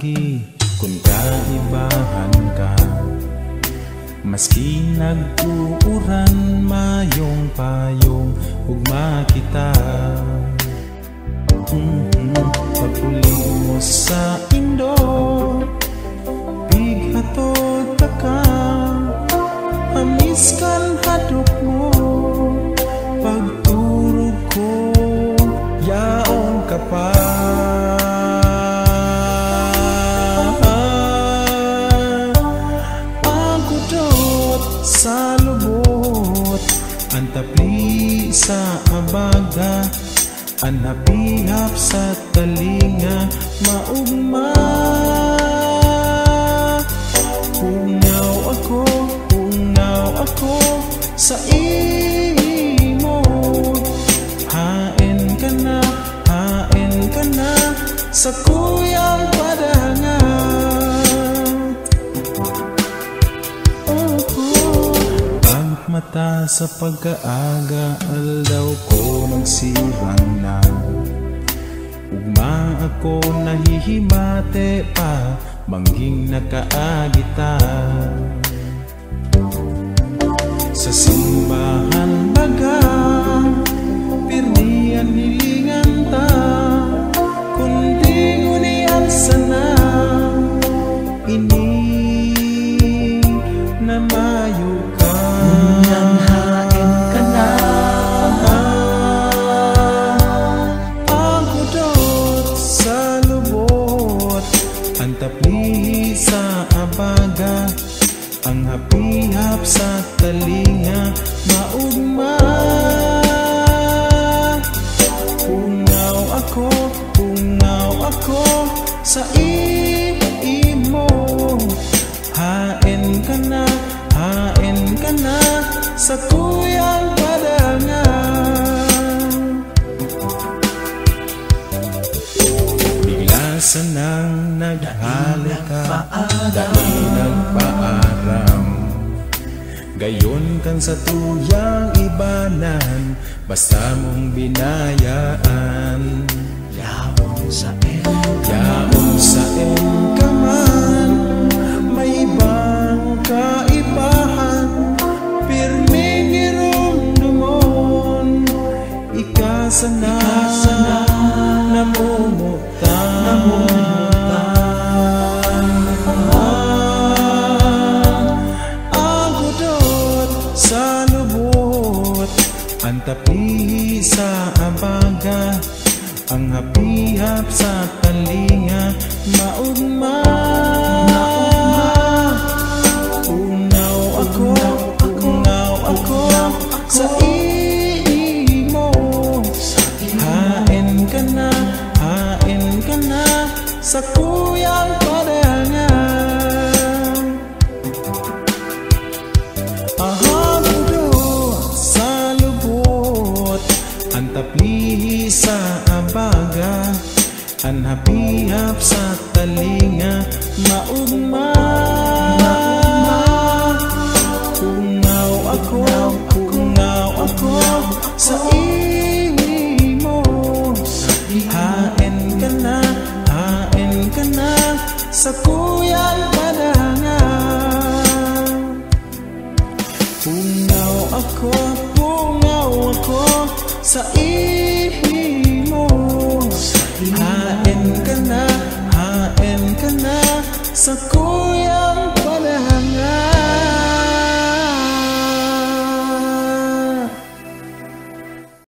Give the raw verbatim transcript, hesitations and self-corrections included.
laki kung kaibahan ka. Maski nagtuuran mayong payong ugma kita. Mm-hmm. Pagpuling mo sa indo, bighatod ka ka, hamiskan hadok mo. Pagturog ko, yaon ka pa. Ang kudot sa lubot, ang tapli sa abaga, ang napihap sa talinga, maugma. Pungaw ako, pungaw ako sa imo. Hain ka na, hain ka na sa kuyang padangan. Oh, oh. Pagmata sa pagkaaga, aldaw ko nagsirang na. Ugma ako nahihimate pa, mangging nakaagita. Sa simbahan baga, pirnian hilingan ta, kundi ngunian sana. Ini na mayo ka, nang hain ka na. Ang kudot sa lubot, ang tapli sa abaga, ang hapihap sa talinga, maugma. Pungaw ako, pungaw ako sa imo. Hain ka na, hain ka na sa kuyang padangan. Bigla sanang naghalika, dahil nagpaaram. Gayon kan sa tuyang ibanan, basta mong binayaan. Yaon sa en, yaon sa en ka man, may ibang kaibahan, pirming irumdumon. Ikasana, ikasana, namumutan, namumutan. Ang tapli sa abaga, ang hapihap sa talinga, maugma. Pungaw ako, pungaw ako sa imo. Hain ka na, hain ka na sa kuyang padangan. Aha, ang tapli sa abaga, ang hapihap sa talinga, maugma. Pungaw ako, pungaw ako sa imo. Hain ka na, hain ka na sa kuyang padangan. Pungaw ako, pungaw ako sa imo. Hain ka na, hain ka na sa kuya.